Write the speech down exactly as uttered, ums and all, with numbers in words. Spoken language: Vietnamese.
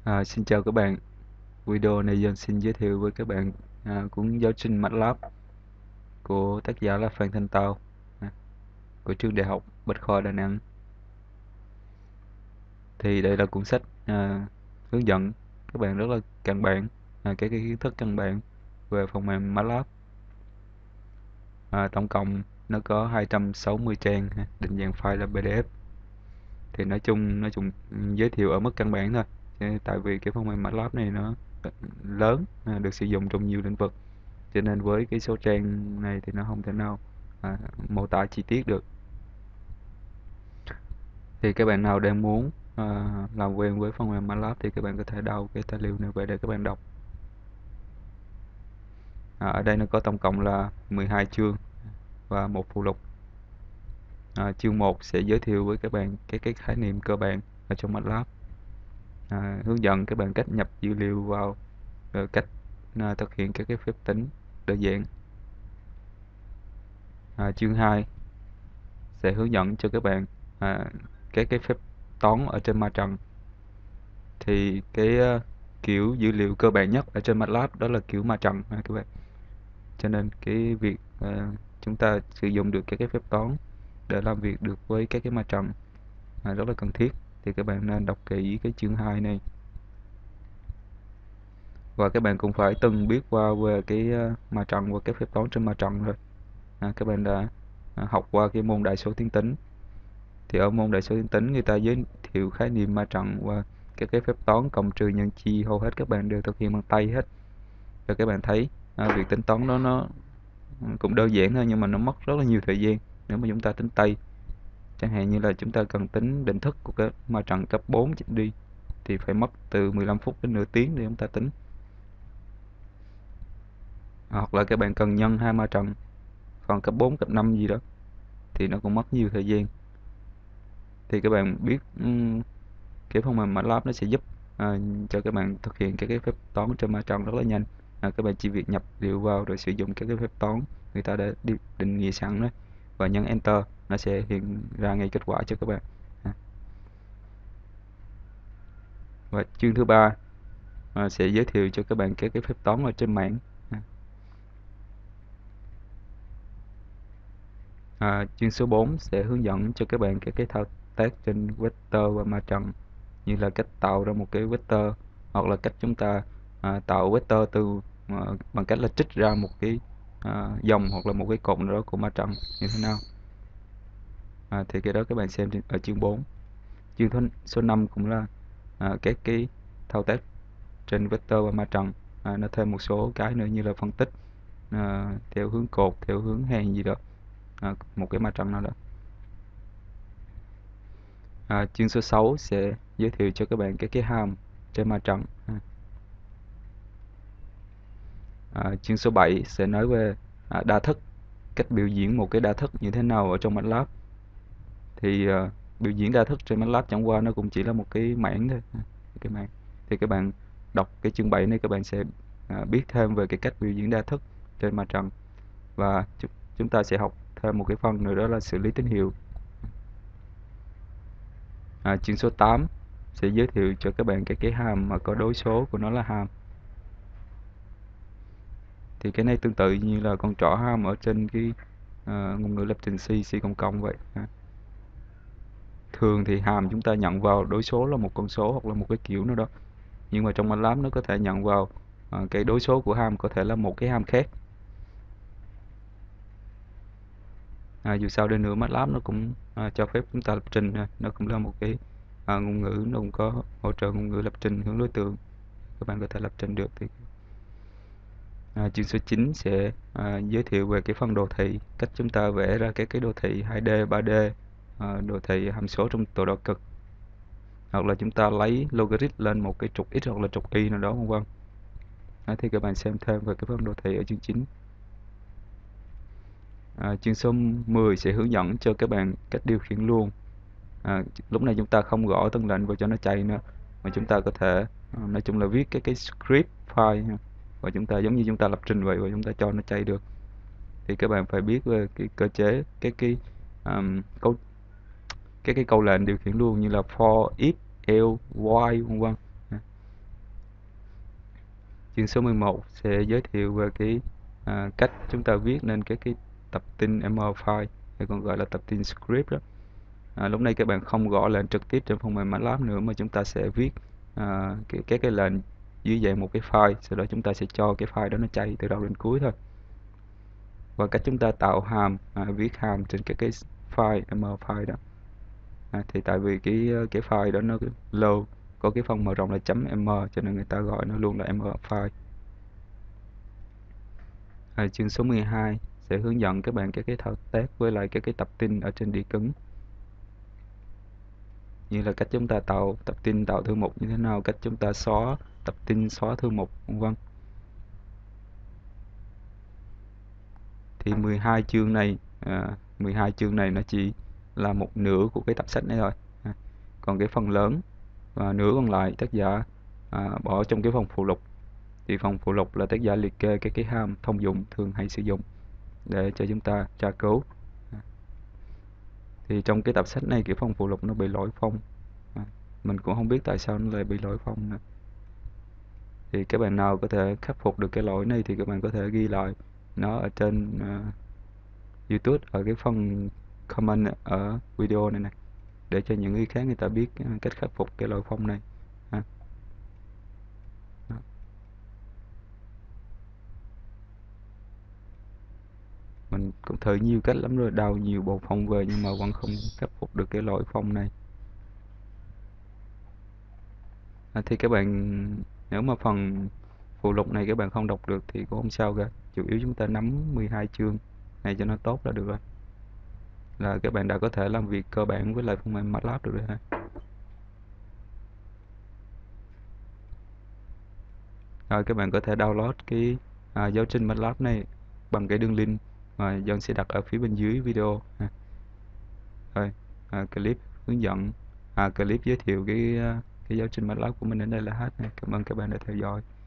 À, xin chào các bạn. Video này Dân xin giới thiệu với các bạn à, cuốn giáo trình MATLAB của tác giả là Phan Thanh Tao, à, của trường Đại học Bách khoa Đà Nẵng. Thì đây là cuốn sách à, hướng dẫn các bạn rất là căn bản, à, cái, cái kiến thức căn bản về phần mềm MATLAB. À, tổng cộng nó có hai trăm sáu mươi trang, ha, định dạng file là pê đê ép. Thì nói chung nói chung giới thiệu ở mức căn bản thôi. Chứ tại vì cái phần mềm MATLAB này nó lớn, à, được sử dụng trong nhiều lĩnh vực, cho nên với cái số trang này thì nó không thể nào à, mô tả chi tiết được. Thì các bạn nào đang muốn à, làm quen với phần mềm MATLAB thì các bạn có thể download cái tài liệu này về để các bạn đọc. À, ở đây nó có tổng cộng là mười hai chương và một phụ lục. À, chương một sẽ giới thiệu với các bạn cái cái khái niệm cơ bản ở trong MATLAB, à, hướng dẫn các bạn cách nhập dữ liệu vào, rồi cách à, thực hiện các cái phép tính đơn giản. À, chương hai sẽ hướng dẫn cho các bạn à, các cái phép toán ở trên ma trận. Thì cái uh, kiểu dữ liệu cơ bản nhất ở trên MATLAB đó là kiểu ma trận, ha, các bạn. Cho nên cái việc uh, chúng ta sử dụng được các cái phép toán để làm việc được với các cái ma trận là rất là cần thiết. Thì các bạn nên đọc kỹ cái chương hai này. Và các bạn cũng phải từng biết qua về cái uh, ma trận và các phép toán trên ma trận rồi. À, các bạn đã uh, học qua cái môn đại số tuyến tính. Thì ở môn đại số tuyến tính người ta giới thiệu khái niệm ma trận và các cái phép toán cộng trừ nhân chia hầu hết các bạn đều thực hiện bằng tay hết. Và các bạn thấy à, việc tính toán đó nó cũng đơn giản thôi, nhưng mà nó mất rất là nhiều thời gian nếu mà chúng ta tính tay. Chẳng hạn như là chúng ta cần tính định thức của cái ma trận cấp bốn đi thì phải mất từ mười lăm phút đến nửa tiếng để chúng ta tính. À, hoặc là các bạn cần nhân hai ma trận còn cấp bốn cấp năm gì đó thì nó cũng mất nhiều thời gian. Thì các bạn biết um, cái phần mềm MATLAB nó sẽ giúp à, cho các bạn thực hiện các cái phép toán trên ma trận rất là nhanh. À, các bạn chỉ việc nhập liệu vào rồi sử dụng các cái phép toán người ta đã đi, định nghĩa sẵn đó, và nhấn enter nó sẽ hiện ra ngay kết quả cho các bạn. À. Và chương thứ ba à, sẽ giới thiệu cho các bạn các cái phép toán ở trên mạng. À. À, chương số bốn sẽ hướng dẫn cho các bạn các cái thao tác trên vector và ma trận, như là cách tạo ra một cái vector, hoặc là cách chúng ta à, tạo vector từ à, bằng cách là trích ra một cái à, dòng hoặc là một cái cột nào đó của ma trận như thế nào. À, thì cái đó các bạn xem ở chương bốn. Chương số năm cũng là à, các cái thao tác trên vector và ma trận. À, nó thêm một số cái nữa như là phân tích à, theo hướng cột, theo hướng hàng gì đó, à, một cái ma trận nào đó. À, chương số sáu sẽ giới thiệu cho các bạn cái cái hàm trên ma trận. À. À, chương số bảy sẽ nói về à, đa thức, cách biểu diễn một cái đa thức như thế nào ở trong MATLAB. Thì à, biểu diễn đa thức trên MATLAB chẳng qua nó cũng chỉ là một cái mảng thôi, cái mảng. Thì các bạn đọc cái chương bảy này các bạn sẽ à, biết thêm về cái cách biểu diễn đa thức trên ma trận. Và chúng ta sẽ học thêm một cái phần nữa đó là xử lý tín hiệu. À, chương số tám sẽ giới thiệu cho các bạn cái cái hàm mà có đối số của nó là hàm. Thì cái này tương tự như là con trỏ hàm ở trên cái à, ngôn ngữ lập trình C, C cộng cộng vậy. À. Thường thì hàm chúng ta nhận vào đối số là một con số hoặc là một cái kiểu nào đó, nhưng mà trong MATLAB nó có thể nhận vào à, cái đối số của hàm có thể là một cái hàm khác. À, dù sao đi nữa MATLAB nó cũng à, cho phép chúng ta lập trình, à, nó cũng là một cái à, ngôn ngữ, nó cũng có hỗ trợ ngôn ngữ lập trình hướng đối tượng, các bạn có thể lập trình được. Thì à, chương số chín sẽ à, giới thiệu về cái phần đồ thị, cách chúng ta vẽ ra các cái đồ thị hai D, ba D, à, đồ thị hàm số trong tọa độ cực, hoặc là chúng ta lấy logarit lên một cái trục x hoặc là trục y nào đó, vân vân. À, thì các bạn xem thêm về cái phần đồ thị ở chương chín. À, chương số mười sẽ hướng dẫn cho các bạn cách điều khiển luôn. À, lúc này chúng ta không gõ từng lệnh vào cho nó chạy nữa, mà chúng ta có thể à, nói chung là viết cái cái script file, và chúng ta giống như chúng ta lập trình vậy, và chúng ta cho nó chạy được. Thì các bạn phải biết về cái cơ chế cái cái um, câu cái cái câu lệnh điều khiển luôn như là for, if, else, while, vân vân. Chương số mười một sẽ giới thiệu về cái à, cách chúng ta viết nên cái cái tập tin em e file hay còn gọi là tập tin script đó. À, lúc này các bạn không gõ lệnh trực tiếp trên phần mềm MATLAB nữa mà chúng ta sẽ viết à, cái, cái cái lệnh dưới dạng một cái file, sau đó chúng ta sẽ cho cái file đó nó chạy từ đầu đến cuối thôi. Và cách chúng ta tạo hàm, à, viết hàm trên cái cái file em e file đó. À, thì tại vì cái cái file đó nó lâu, có cái phần mở rộng là .m cho nên người ta gọi nó luôn là em e file. À, chương số mười hai sẽ hướng dẫn các bạn các cái thao tác với lại các cái tập tin ở trên đĩa cứng, như là cách chúng ta tạo tập tin, tạo thư mục như thế nào, cách chúng ta xóa tập tin, xóa thư mục, vân vân. Thì mười hai chương này à, mười hai chương này nó chỉ là một nửa của cái tập sách này thôi. À, còn cái phần lớn và nửa còn lại tác giả à, bỏ trong cái phần phụ lục. Thì phần phụ lục là tác giả liệt kê các cái hàm thông dụng thường hay sử dụng để cho chúng ta tra cứu. À, thì trong cái tập sách này cái phần phụ lục nó bị lỗi phông. À, mình cũng không biết tại sao nó lại bị lỗi phông nữa. Thì các bạn nào có thể khắc phục được cái lỗi này thì các bạn có thể ghi lại nó ở trên uh, YouTube ở cái phần comment ở video này này, để cho những người khác người ta biết uh, cách khắc phục cái lỗi phông này. À. Đó. Mình cũng thử nhiều cách lắm rồi, đào nhiều bộ phông về nhưng mà vẫn không khắc phục được cái lỗi phông này. À, thì các bạn nếu mà phần phụ lục này các bạn không đọc được thì cũng không sao cả, chủ yếu chúng ta nắm mười hai chương này cho nó tốt là được rồi, là các bạn đã có thể làm việc cơ bản với lại phần mềm MATLAB được rồi ha. Rồi các bạn có thể download cái à, giáo trình MATLAB này bằng cái đường link mà John sẽ đặt ở phía bên dưới video ha. Rồi à, clip hướng dẫn, à, clip giới thiệu cái à, cái giáo trình MATLAB của mình đến đây là hết. Cảm ơn các bạn đã theo dõi.